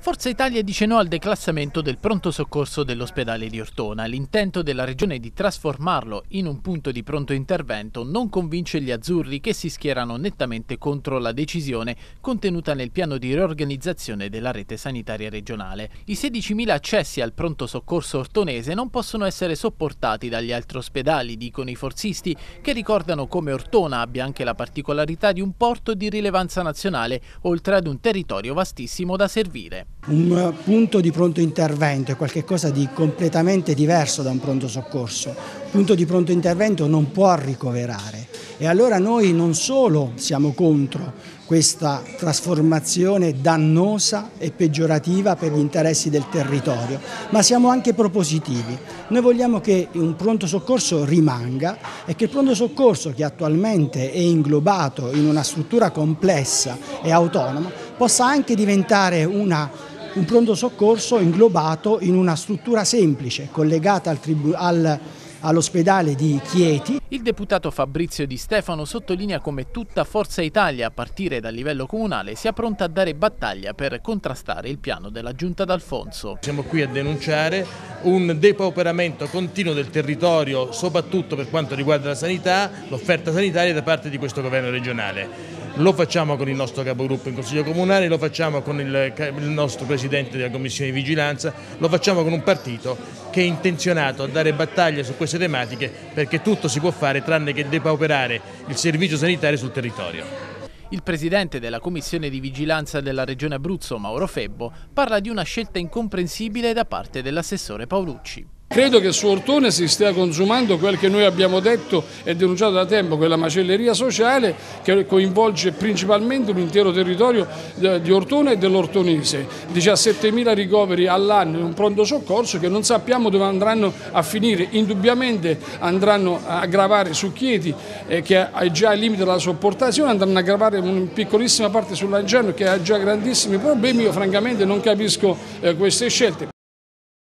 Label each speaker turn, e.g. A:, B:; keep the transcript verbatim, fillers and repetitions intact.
A: Forza Italia dice no al declassamento del pronto soccorso dell'ospedale di Ortona. L'intento della regione di trasformarlo in un punto di pronto intervento non convince gli azzurri, che si schierano nettamente contro la decisione contenuta nel piano di riorganizzazione della rete sanitaria regionale. I sedicimila accessi al pronto soccorso ortonese non possono essere sopportati dagli altri ospedali, dicono i forzisti, che ricordano come Ortona abbia anche la particolarità di un porto di rilevanza nazionale, oltre ad un territorio vastissimo da servire.
B: Un punto di pronto intervento è qualcosa di completamente diverso da un pronto soccorso. Un punto di pronto intervento non può ricoverare e allora noi non solo siamo contro questa trasformazione dannosa e peggiorativa per gli interessi del territorio, ma siamo anche propositivi. Noi vogliamo che un pronto soccorso rimanga e che il pronto soccorso, che attualmente è inglobato in una struttura complessa e autonoma, possa anche diventare una un pronto soccorso inglobato in una struttura semplice, collegata al al, all'ospedale di Chieti.
A: Il deputato Fabrizio Di Stefano sottolinea come tutta Forza Italia, a partire dal livello comunale, sia pronta a dare battaglia per contrastare il piano della Giunta D'Alfonso.
C: Siamo qui a denunciare un depauperamento continuo del territorio, soprattutto per quanto riguarda la sanità, l'offerta sanitaria da parte di questo governo regionale. Lo facciamo con il nostro capogruppo in Consiglio Comunale, lo facciamo con il, il nostro Presidente della Commissione di Vigilanza, lo facciamo con un partito che è intenzionato a dare battaglia su queste tematiche, perché tutto si può fare tranne che depauperare il servizio sanitario sul territorio.
A: Il presidente della Commissione di Vigilanza della Regione Abruzzo, Mauro Febbo, parla di una scelta incomprensibile da parte dell'assessore Paolucci.
D: Credo che su Ortona si stia consumando quel che noi abbiamo detto e denunciato da tempo, quella macelleria sociale che coinvolge principalmente l'intero territorio di Ortona e dell'Ortonese. diciassettemila ricoveri all'anno in un pronto soccorso che non sappiamo dove andranno a finire. Indubbiamente andranno a gravare su Chieti, eh, che è già al limite della sopportazione, andranno a gravare una piccolissima parte sull'Agerno che ha già grandissimi problemi. Io francamente non capisco eh, queste scelte.